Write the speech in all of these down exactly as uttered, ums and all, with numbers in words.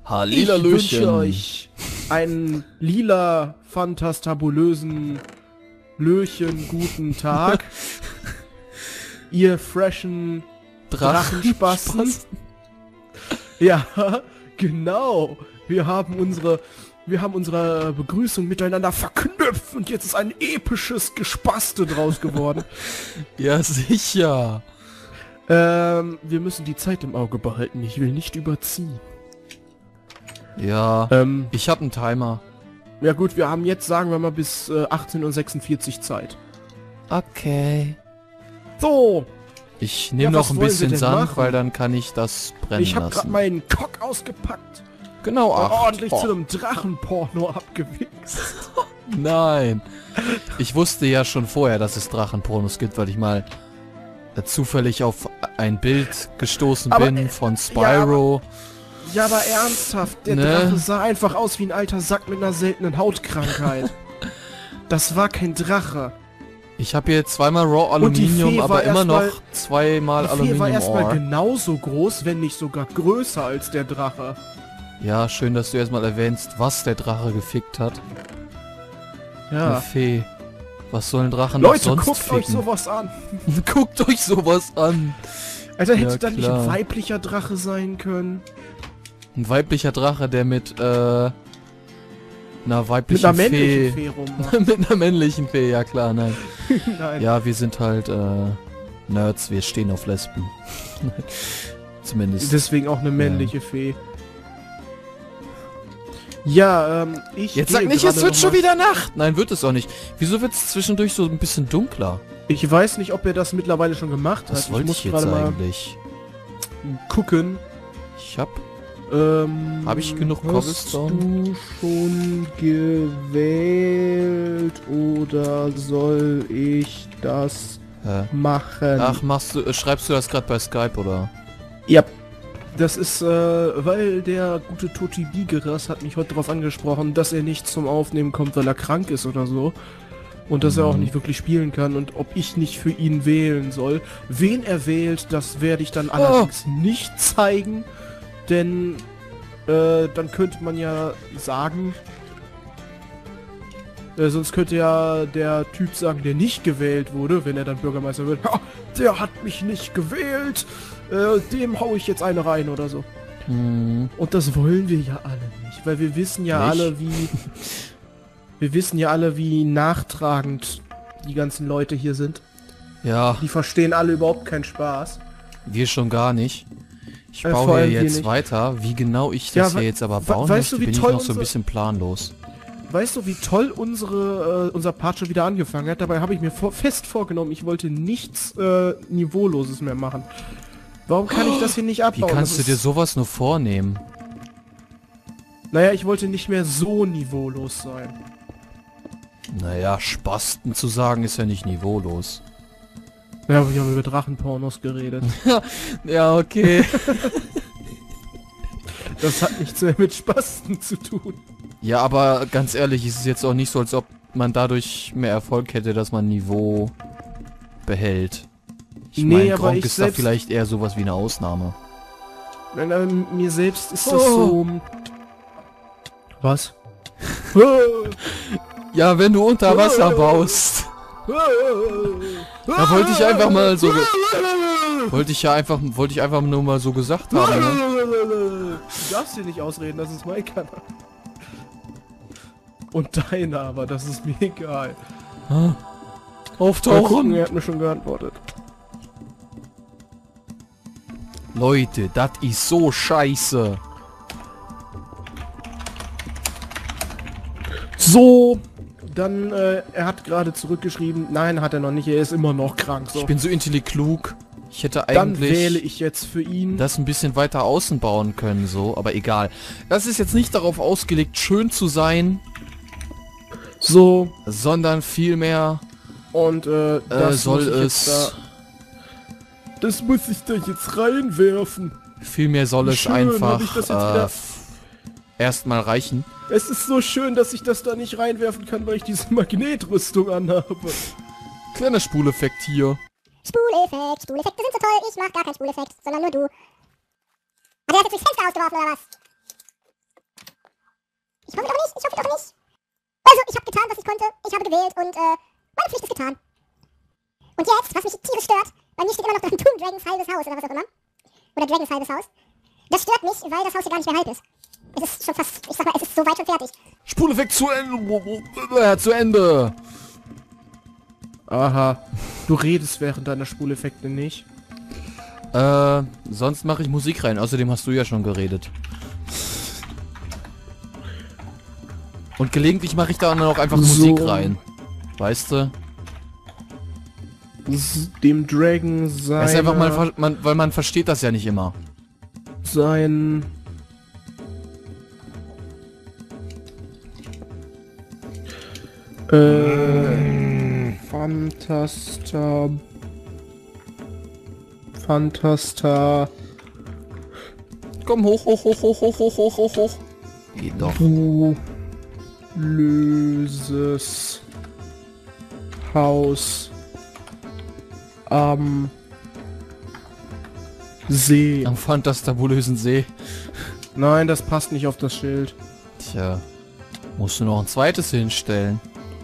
Ich wünsche euch einen lila, fantastabulösen, löchen, guten Tag. Ihr freshen Drachenspasten. Ja, genau. Wir haben unsere... Wir haben unsere Begrüßung miteinander verknüpft und jetzt ist ein episches Gespaste draus geworden. Ja, sicher. Ähm, wir müssen die Zeit im Auge behalten. Ich will nicht überziehen. Ja, Ähm, ich habe einen Timer. ja gut, wir haben jetzt, sagen wir mal, bis äh, achtzehn Uhr sechsundvierzig Zeit. Okay. So, Ich nehme Ja, noch was ein wollen Sie bisschen denn Sand, machen? weil dann kann ich das brennen ich habe gerade lassen. meinen Cock ausgepackt Genau, und acht. ordentlich Oh, zu einem Drachenporno abgewichst. nein. Ich wusste ja schon vorher, dass es Drachenpornos gibt, weil ich mal äh, zufällig auf ein Bild gestoßen Aber, bin äh, von Spyro. Ja, aber ernsthaft, der Ne? Drache sah einfach aus wie ein alter Sack mit einer seltenen Hautkrankheit. Das war kein Drache. Ich habe hier zweimal Raw Und die Aluminium, Fee war aber immer noch erstmal- zweimal Die Fee Aluminium war erstmal Ore. genauso groß, wenn nicht sogar größer als der Drache. Ja, schön, dass du erstmal erwähnst, was der Drache gefickt hat. Eine Ja. Fee. Was sollen Drachen noch Leute, sonst guckt ficken? euch sowas an. Guckt euch sowas an. Alter, hätte Ja, da nicht klar. ein weiblicher Drache sein können? Ein weiblicher Drache, der mit äh, einer Mit weiblichen einer männlichen Fee... Fee rummacht. mit einer männlichen Fee, ja klar, nein. Nein. Ja, wir sind halt äh, Nerds, wir stehen auf Lesben. Zumindest. Deswegen auch eine männliche Fee. Ja, ähm, ich Jetzt gehe sag nicht, gerade es wird noch schon mal- wieder Nacht! Nein, wird es auch nicht. Wieso wird es zwischendurch so ein bisschen dunkler? Ich weiß nicht, ob er das mittlerweile schon gemacht hat. Was wollte muss ich jetzt gerade mal eigentlich? gucken. Ich hab... Ähm, Hab ich genug hast Cobblestone? du schon gewählt oder soll ich das Hä? machen? Ach, machst du, äh, schreibst du das gerade bei Skype, oder? Ja. Das ist, äh, weil der gute Toti Bigeras hat mich heute darauf angesprochen, dass er nicht zum Aufnehmen kommt, weil er krank ist oder so. Und dass er auch Mhm. nicht wirklich spielen kann und ob ich nicht für ihn wählen soll. Wen er wählt, das werde ich dann allerdings nicht zeigen, denn äh, dann könnte man ja sagen, äh, sonst könnte ja der Typ sagen, der nicht gewählt wurde, wenn er dann Bürgermeister wird, "Ha, der hat mich nicht gewählt, äh, dem hau ich jetzt eine rein oder so. Hm. Und das wollen wir ja alle nicht, weil wir wissen ja Nicht? alle, wie... wir wissen ja alle, wie nachtragend die ganzen Leute hier sind. Ja, Die verstehen alle überhaupt keinen Spaß. wir schon gar nicht. Ich Äh, baue vor hier allem wir jetzt nicht. weiter. Wie genau ich Ja, das we- hier jetzt aber we- bauen weißt du, möchte, wie bin ich toll noch so ein unsere- bisschen planlos. Weißt du, wie toll unsere, äh, unser Part schon wieder angefangen hat? Dabei habe ich mir vor, fest vorgenommen, ich wollte nichts äh, Niveauloses mehr machen. Warum kann ich das hier nicht Wie abbauen? kannst Das du dir ist- sowas nur vornehmen? Naja, ich wollte nicht mehr so niveaulos sein. Naja, Spasten zu sagen ist ja nicht niveaulos. Ja, wir haben über Drachenpornos geredet. Ja, okay. Das hat nichts mehr mit Spasten zu tun. Ja, aber ganz ehrlich, ist es jetzt auch nicht so, als ob man dadurch mehr Erfolg hätte, dass man Niveau behält. Ich Nee, meine, aber Gronk ich ist da selbst- vielleicht eher sowas wie eine Ausnahme. Nein, aber mir selbst ist das Oh. so... Was? Ja, wenn du unter Wasser baust. Da wollte ich einfach mal so... ge- Wollte ich ja einfach... Wollte ich einfach nur mal so gesagt haben, ne? Du darfst hier nicht ausreden, das ist mein Kanal. Und deiner, aber das ist mir egal. Mal gucken, Auftauchen! er hat mir schon geantwortet. Leute, das ist so scheiße. So, dann, äh, er hat gerade zurückgeschrieben, nein, hat er noch nicht, er ist immer noch krank. So. Ich bin so intelliklug. Ich hätte Dann wähle eigentlich ich jetzt für ihn. das ein bisschen weiter außen bauen können, so, aber egal. Das ist jetzt nicht darauf ausgelegt, schön zu sein, So, sondern vielmehr und, äh, das äh, soll muss ich jetzt es... da, das muss ich da jetzt reinwerfen. Vielmehr soll Wie es schön, hab ich einfach das jetzt äh, wieder- f- erstmal reichen. Es ist so schön, dass ich das da nicht reinwerfen kann, weil ich diese Magnetrüstung anhabe. Kleiner Spuleffekt hier. Spuleffekt, Spuleffekte sind so toll, ich mach gar keinen Spuleffekt, sondern nur du. Hat er jetzt durchs Fenster ausgeworfen oder was? Ich hoffe doch nicht, ich hoffe doch nicht. Also, ich habe getan, was ich konnte. Ich habe gewählt und, äh, meine Pflicht ist getan. Und jetzt, was mich tierisch stört, bei mir steht immer noch dran Tomb Dragons halbes Haus oder was auch immer. Oder Dragons halbes Haus. Das stört mich, weil das Haus hier gar nicht mehr halb ist. Es ist schon fast, ich sag mal, es ist so weit schon fertig. Spuleffekt zu Ende. Zu Ende. Aha. Du redest während deiner Spuleffekte nicht. Äh, sonst mache ich Musik rein. Außerdem hast du ja schon geredet. Und gelegentlich mache ich da dann auch einfach So. Musik rein. Weißt du? Dem Dragon sein. Das ist einfach mal, ver- man, weil man versteht das ja nicht immer. Sein. Äh. Fantasta. Fantasta. Komm hoch, hoch, hoch, hoch, hoch, hoch, hoch, hoch, hoch. Geht doch. Du löses Haus am See. Am fantastabulösen See. Nein, das passt nicht auf das Schild. Tja. Musst du noch ein zweites hinstellen.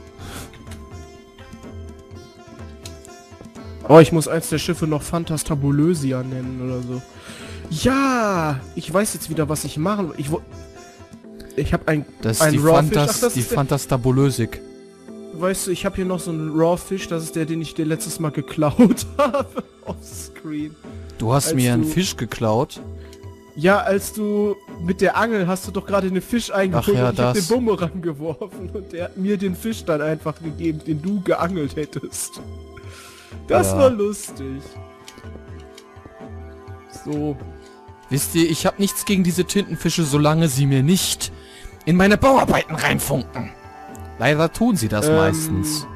Oh, ich muss eins der Schiffe noch Fantastabulösia nennen oder so. Ja, ich weiß jetzt wieder, was ich machen. Ich wo ich habe ein Das ist ein die, Raw Fish. Fantas Ach, das die ist der, Fantastabulösik. weißt du, ich habe hier noch so einen Raw Fish. Das ist der, den ich dir letztes Mal geklaut habe offscreen. Du hast Als mir einen du- Fisch geklaut. Ja, als du mit der Angel hast du doch gerade einen Fisch eingeholt Ach ja, und ich hab das. den Bumerang geworfen und der hat mir den Fisch dann einfach gegeben, den du geangelt hättest. Das Ja. war lustig. So. Wisst ihr, ich habe nichts gegen diese Tintenfische, solange sie mir nicht in meine Bauarbeiten reinfunken. Leider tun sie das Ähm, meistens.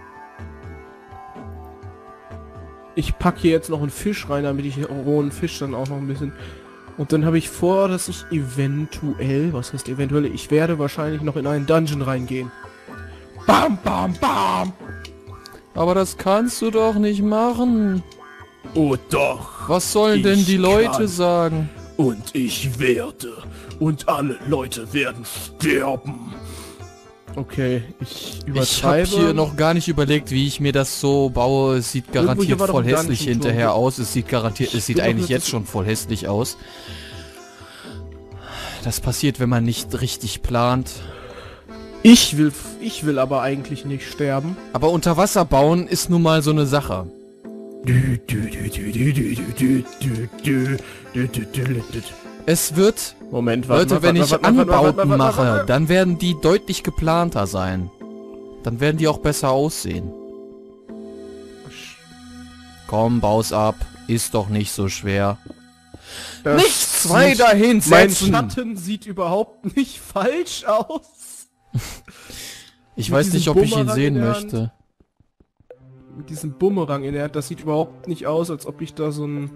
Ich packe hier jetzt noch einen Fisch rein, damit ich den rohen Fisch dann auch noch ein bisschen... Und dann habe ich vor, dass ich eventuell... Was heißt eventuell? Ich werde wahrscheinlich noch in einen Dungeon reingehen. Bam, bam, bam! Aber das kannst du doch nicht machen. Oh doch! Was sollen denn Ich die Leute kann. sagen? Und ich werde. Und alle Leute werden sterben. Okay, ich Ich übertreibe. habe hier noch gar nicht überlegt, wie ich mir das so baue. Es sieht Irgendwo garantiert hier war doch voll ein hässlich Dungeon hinterher Turm. aus. Es sieht garantiert, es sieht bin doch eigentlich nicht- jetzt schon voll hässlich aus. Das passiert, wenn man nicht richtig plant. Ich will, ich will aber eigentlich nicht sterben. Aber unter Wasser bauen ist nun mal so eine Sache. Es wird, Moment, warte, Leute, warte, wenn warte, ich warte, warte, warte, Anbauten warte, warte, mache, warte. dann werden die deutlich geplanter sein. Dann werden die auch besser aussehen. Komm, baus ab. Ist doch nicht so schwer. Das Nicht zwei sieht- dahin Mein setzen. Schatten sieht überhaupt nicht falsch aus. Ich mit weiß nicht, diesem ob ich ihn Bumerang sehen in der möchte. Mit diesem Bumerang in der Hand, das sieht überhaupt nicht aus, als ob ich da so ein...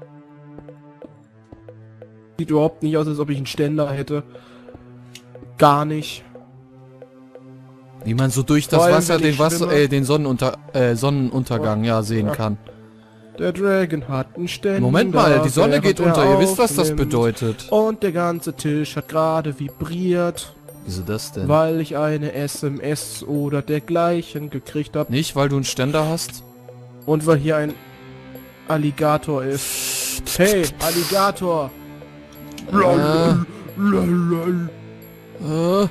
Sieht überhaupt nicht aus, als ob ich einen Ständer hätte. Gar nicht. Wie man so durch das Vor allem, Wasser wenn den ich Wasser, schwimme. äh, den Sonnenunter äh, Sonnenuntergang ja sehen Ja. kann. Der Dragon hat einen Ständer. Moment mal, die Sonne geht während er unter. Ihr wisst, was das aufnimmt. bedeutet. Und der ganze Tisch hat gerade vibriert, Wieso das denn? weil ich eine S M S oder dergleichen gekriegt habe. Nicht, weil du einen Ständer hast? Und weil hier ein Alligator ist. Hey, Alligator! Äh, Lol. äh.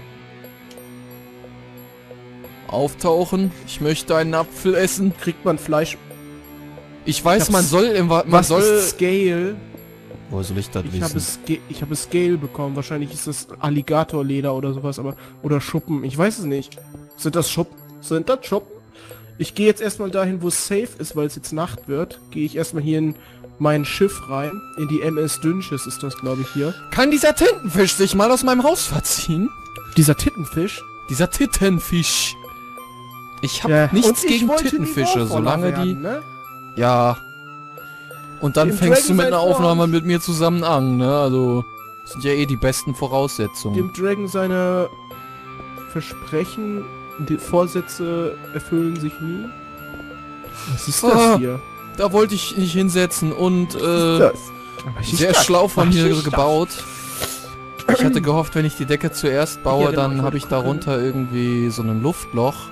Auftauchen. Ich möchte einen Apfel essen. Kriegt man Fleisch? Ich weiß, Ich man hab's- soll im Wa- man Was soll. ist Scale? Wo soll ich das Ich habe wissen? Sca ich habe Scale bekommen. Wahrscheinlich ist das Alligatorleder oder sowas, aber oder Schuppen. Ich weiß es nicht. Sind das Schuppen? Sind das Schuppen? Ich gehe jetzt erstmal dahin, wo es safe ist, weil es jetzt Nacht wird. Gehe ich erstmal hier in mein Schiff rein. In die M S Dünches ist das, glaube ich, hier. Kann dieser Tintenfisch sich mal aus meinem Haus verziehen? Dieser Tittenfisch? Dieser Tittenfisch. Ich habe Ja, nichts und ich gegen wollte Tittenfische, Niveauvoller solange die... werden, ne? Ja. Und dann Dem fängst du Dragon mit einer sein Aufnahme Wort. mit mir zusammen an, ne? Also, das sind ja eh die besten Voraussetzungen. Dem Dragon seine Versprechen, die Vorsätze erfüllen sich nie. Was ist Ah, das hier? Da wollte ich nicht hinsetzen und, Was äh, ist das? Was ist sehr das? schlau von Was mir ist das? gebaut. Ich hatte gehofft, wenn ich die Decke zuerst baue, Ja, genau, dann ich habe ich darunter irgendwie so ein Luftloch.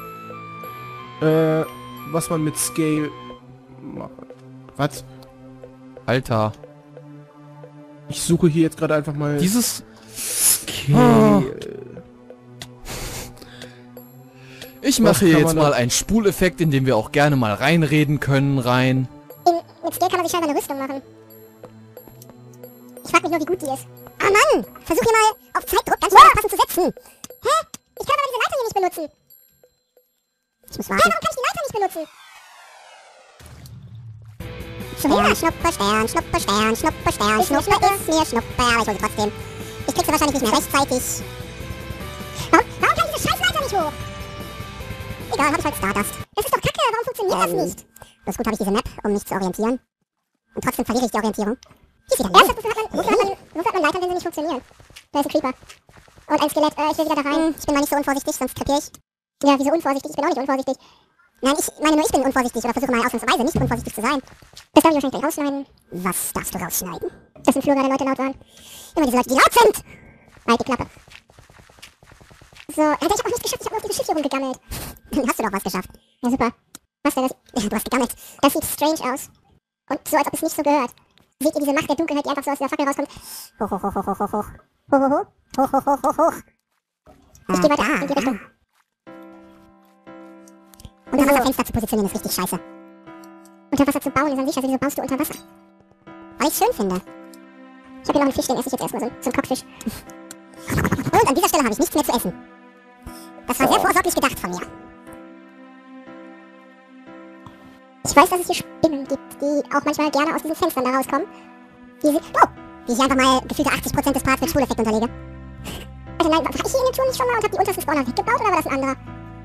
Äh, was man mit Scale macht. Was? Alter. Ich suche hier jetzt gerade einfach mal... Dieses... Scale. Ich Was mache hier kann jetzt man da- mal einen Spuleffekt, in dem wir auch gerne mal reinreden können, rein. In, mit Scale kann man sich scheinbar eine Rüstung machen. Ich frag mich nur, wie gut die ist. Ah Mann! Versuch hier mal auf Zeitdruck ganz schnell passend zu setzen. Hä? Ich kann aber diese Leiter hier nicht benutzen. Ich muss warten. Hä, warum kann ich die Leiter nicht benutzen? Stern, Schnupper, Stern, Schnupper, Stern, Schnupper, Stern, Schnupper ist mir Schnupper, aber ich hol sie trotzdem. Ich krieg sie wahrscheinlich nicht mehr rechtzeitig. Warum, warum kann diese Scheißleiter nicht hoch? Egal, hab ich halt Stardust. Das ist doch kacke, warum funktioniert das nicht? Bloß gut habe ich diese Map, um mich zu orientieren. Und trotzdem verliere ich die Orientierung. Hier ist wieder Erst, wofür hat man, wofür hat man, wofür hat man Leitern, wenn sie nicht funktionieren? Da ist ein Creeper. Und ein Skelett. Äh, ich will wieder da rein. Ich bin mal nicht so unvorsichtig, sonst krepiere ich. Ja, wieso unvorsichtig? Ich bin auch nicht unvorsichtig. Nein, ich meine nur, ich bin unvorsichtig. Oder versuche mal ausnahmsweise nicht unvorsichtig zu sein. Das darf ich wahrscheinlich gleich rausschneiden. Was darfst du rausschneiden? Dass im Flur gerade Leute laut waren. Immer diese Leute, die laut sind! Halt die Klappe. So, Alter, ich hab auch nichts geschafft. Ich hab nur auf dieses Schiff hier rumgegammelt. Dann hast du doch was geschafft. Ja, super. Was denn das? Ja, du hast gegammelt. Das sieht strange aus. Und so, als ob es nicht so gehört. Seht ihr diese Macht der Dunkelheit, die einfach so aus dieser Fackel rauskommt? Hoch, hoch, hoch, hoch, hoch, hoch, hoch. Hoch, hoch, hoch. Hoch, hoch, hoch, hoch, hoch. Ich geh weiter in die Richtung. Unter Wasser Fenster zu positionieren ist richtig scheiße. Unter Wasser zu bauen ist an sich, also wieso baust du unter Wasser? Weil ich schön finde. Ich hab hier noch einen Fisch, den esse ich jetzt erstmal, so, so einen Cockfisch. Und an dieser Stelle habe ich nichts mehr zu essen. Das war sehr vorsorglich gedacht von mir. Ich weiß, dass es hier Spinnen gibt, die auch manchmal gerne aus diesen Fenstern da rauskommen. Die, sie oh, die ich einfach mal gefühlte achtzig Prozent des Parts mit Spuleffekt unterlege. Also nein, war ich hier in dem Turm nicht schon mal und hab die untersten Spawner weggebaut oder war das ein anderer?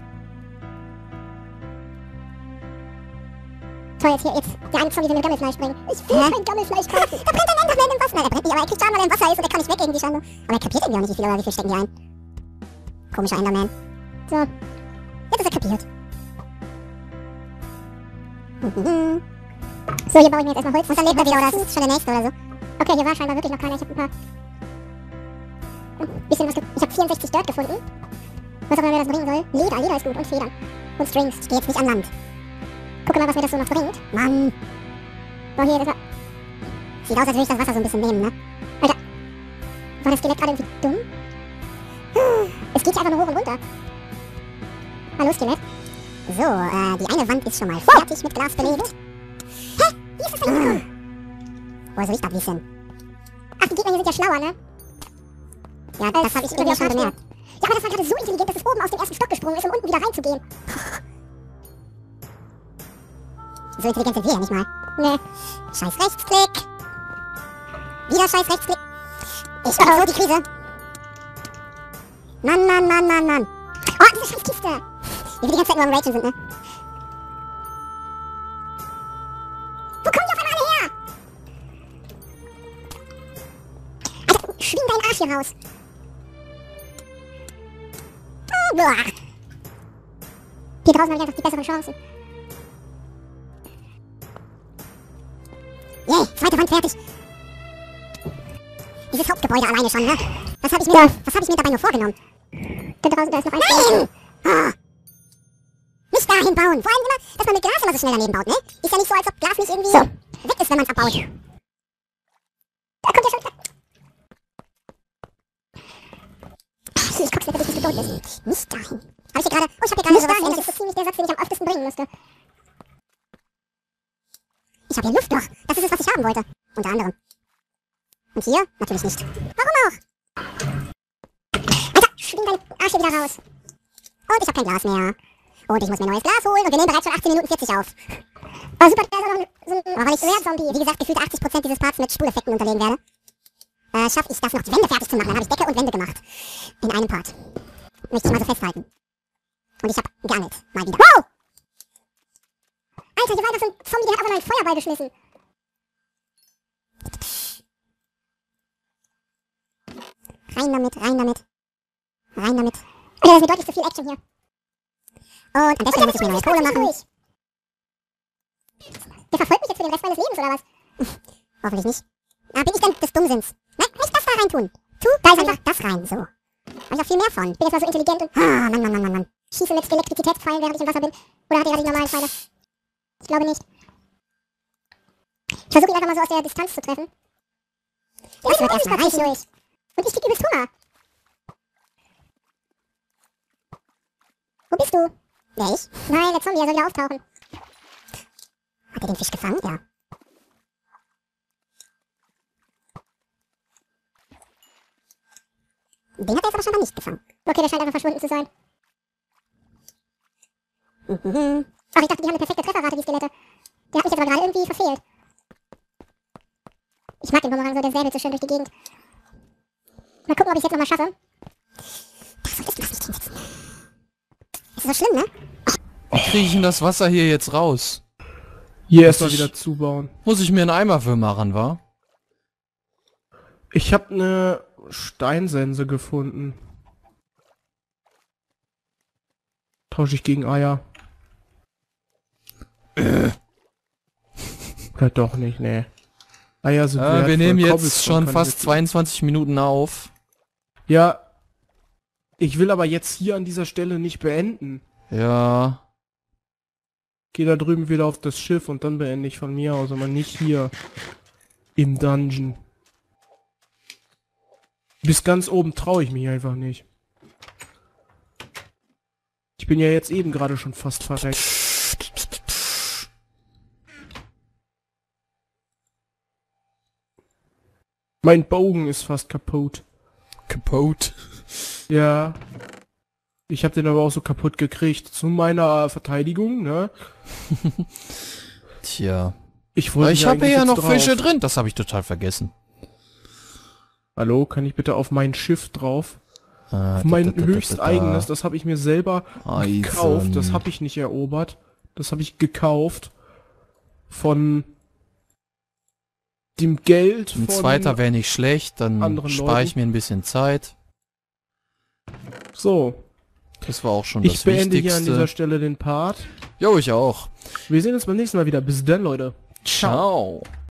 Toll, jetzt hier, jetzt der eine Zombie will mir Gammelfleisch bringen. Ich will kein Gammelfleisch kaufen. Da brennt ein Enderman im Wasser. Nein, der brennt nicht, aber er kriegt Schaden, weil er im Wasser ist und er kann nicht weg irgendwie scheinbar. Aber er kapiert irgendwie auch nicht, wie viel oder wie viel stecken die ein. Komischer Enderman. So, jetzt ist er kapiert. Mhm. So, hier baue ich mir jetzt erstmal Holz. Und dann lebt er wieder, oder ist schon der nächste oder so. Okay, hier war scheinbar wirklich noch keiner. Ich hab ein paar... Ein bisschen was... Ge ich hab vierundsechzig Dirt gefunden. Was auch immer mir das bringen soll. Leder, Leder ist gut und Federn. Und Strings. Ich geh jetzt nicht an Land. Gucke mal, was mir das so noch bringt. Mann. So, hier, das war... Sieht aus, als würde ich das Wasser so ein bisschen nehmen, ne? Alter. War das Skelett gerade irgendwie dumm? Es geht hier einfach nur hoch und runter. Hallo, Skelett. So, äh, die eine Wand ist schon mal fertig mit Glas belegt. Hä? Wie ist das denn gekommen? Woher soll ich das wissen? Ach, die Gegner hier sind ja schlauer, ne? Ja, das habe ich irgendwie schon gemerkt. Ja, aber das war gerade so intelligent, dass es oben aus dem ersten Stock gesprungen ist, um unten wieder reinzugehen. So intelligent sind wir ja nicht mal. Nee. Scheiß Rechtsklick. Wieder scheiß Rechtsklick. Ich hab so die Krise. Mann, Mann, Mann, Mann, Mann. Oh, diese scheiß Kiste. Wie wir die ganze Zeit nur am Ragen sind, ne? Wo kommen die auf einmal alle her? Alter, schwing deinen Arsch hier raus. Oh, boah. Hier draußen habe ich einfach die besseren Chancen. Yay, zweite Wand fertig. Dieses Hauptgebäude alleine schon, ne? Was habe ich, ja. hab ich mir dabei nur vorgenommen? Da draußen, da ist noch ein... Nein! Oh. Nicht dahin bauen. Vor allem immer, dass man mit Glas immer so schnell daneben baut, ne? Ist ja nicht so, als ob Glas nicht irgendwie so weg ist, wenn man es abbaut. Da kommt ja schon... Ich guck's mir, bis du tot bist. Nicht dahin. Hab ich hier gerade... Oh, ich hab hier gerade sowas Ähnliches. Das ist ziemlich der Satz, den ich am öftesten bringen musste. Ich hab hier Luftloch. Das ist es, was ich haben wollte. Unter anderem. Und hier? Natürlich nicht. Warum auch? Alter, schwing deine Arsch wieder raus. Und ich hab kein Glas mehr. Und ich muss mir neues Glas holen und wir nehmen bereits schon achtzehn Minuten vierzig auf. Oh, super, da ist auch noch so ein oh, weil ich Rare-Zombie, wie gesagt, gefühlt achtzig Prozent dieses Parts mit Spuleffekten unterlegen werde. Äh, schaff ich das noch, die Wände fertig zu machen. Dann habe ich Decke und Wände gemacht. In einem Part. Möchte ich mal so festhalten. Und ich hab geangelt. Mal wieder. Wow! Alter, hier war einfach so ein Zombie, der hat einfach mal einen Feuerball geschmissen. Rein damit, rein damit. Rein damit. Alter, das ist mir deutlich zu viel Action hier. Und an der Stelle muss ich mir neue Kohle machen. Der verfolgt mich jetzt für den Rest meines Lebens, oder was? Hoffentlich nicht. Ah, bin ich denn des Dummsinns? Nein, nicht das da reintun. Tu, da ist einfach das rein, so. Hab ich auch viel mehr von. Bin jetzt mal so intelligent und... Ah, Mann, Mann, Mann, Mann, Mann. Schieße mit Elektrizitätspfeilen, während ich im Wasser bin. Oder hatte ich die normalen Pfeile? Ich glaube nicht. Ich versuche ihn einfach mal so aus der Distanz zu treffen. Das wird erstmal reichen. Durch. Und ich krieg übelst Hunger. Wo bist du? Ja, ich? Nein, der Zombie, er soll wieder auftauchen. Hat er den Fisch gefangen? Ja. Den hat er jetzt aber scheinbar nicht gefangen. Okay, der scheint einfach verschwunden zu sein. Mhm. Ach, ich dachte, die haben eine perfekte Trefferrate, die Skelette. Der hat mich jetzt aber gerade irgendwie verfehlt. Ich mag den Bumerang so, der säbelt so schön durch die Gegend. Mal gucken, ob ich es jetzt nochmal schaffe. Da solltest du das nicht hinsetzen. Das ist so schlimm, ne? Wie kriege ich denn das Wasser hier jetzt raus? Hier Muss erstmal ich- wieder zubauen. Muss ich mir einen Eimer für machen, wa? Ich habe eine Steinsense gefunden. Tausche ich gegen Eier. Äh. Oder doch nicht, nee. Eier sind Äh, wir wertvoll. nehmen jetzt Cobblestone schon kann ich fast jetzt- zweiundzwanzig Minuten auf. Ja. Ich will aber jetzt hier an dieser Stelle nicht beenden. Ja. Geh da drüben wieder auf das Schiff und dann beende ich von mir aus, aber nicht hier im Dungeon. Bis ganz oben traue ich mich einfach nicht. Ich bin ja jetzt eben gerade schon fast verreckt. Mein Bogen ist fast kaputt. Kaputt. Ja. Ich habe den aber auch so kaputt gekriegt. Zu meiner Verteidigung, ne? Tja. Ich Aber wollte ich ja habe eigentlich ja jetzt noch drauf. Fische drin. Das habe ich total vergessen. Hallo, kann ich bitte auf mein Schiff drauf? Ah, Auf mein da, da, da, höchst da, da. eigenes, das habe ich mir selber Eisen. gekauft. Das habe ich nicht erobert. Das habe ich gekauft von dem Geld Ein von... zweiter wäre nicht schlecht, dann anderen spare ich Leuten. mir ein bisschen Zeit. So, Das war auch schon ich das beende hier an dieser Wichtigste. Stelle den Part. Jo, ich auch. Wir sehen uns beim nächsten Mal wieder. Bis dann, Leute. Ciao.